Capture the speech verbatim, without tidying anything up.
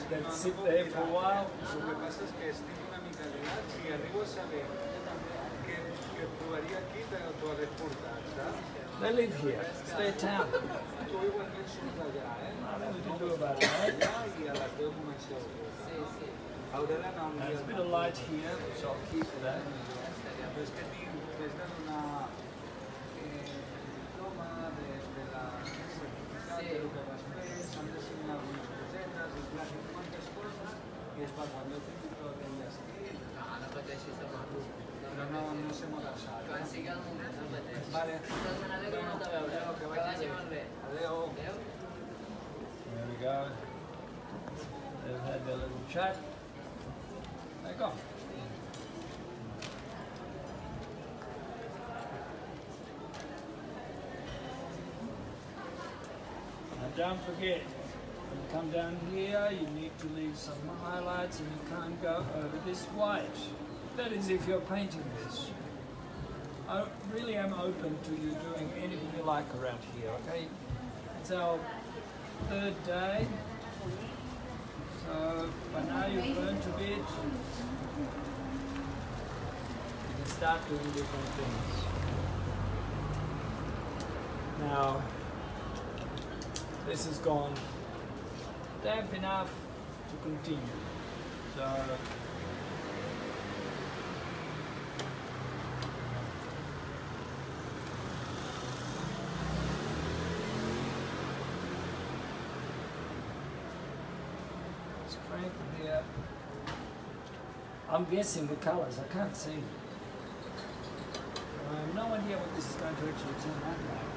that sit there for a while. Lo que pasa es que estic una mica liat. Si arribo a saber que, que trobaria aquí, t'ho hagués portat, saps? They live here. It's their town. Tu igualment surts d'allà, eh? Nothing we can do about it, right? Allà i a les deu comenceu. Sí, sí. Hauré d'anar un dia. There's a bit of light here, so I'll keep that. Però és que tinc, t'has de donar diploma de, de la certificat de lo que vas fer, s'han de signar algunes cosetes, i clar, tinc quantes coses, i és per quan no tinc tot enllestit. No, no pateixis de maco. Però no, no sé molt d'alçar. Quan sigui el moment, no pateixis. Vale. Doncs me n'alegro molt de veure. Que vagi molt bé. Adéu. Adéu. There we go. They've had their little chat. They're gone. And don't forget, when you come down here, you need to leave some highlights and you can't go over this white. That is if you're painting this. I really am open to you doing anything you like around here, okay? It's our third day. So by now you've learned a bit. You can start doing different things. Now, this has gone damp enough to continue. So strength here. I'm guessing the colours, I can't see. I have no idea what this is going to actually turn out like.